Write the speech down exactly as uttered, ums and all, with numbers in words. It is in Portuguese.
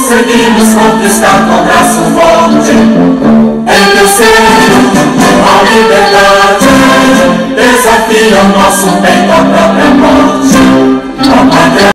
conseguimos conquistar com braço forte. Em teu seio, a liberdade desafia o nosso peito à própria morte. A pátria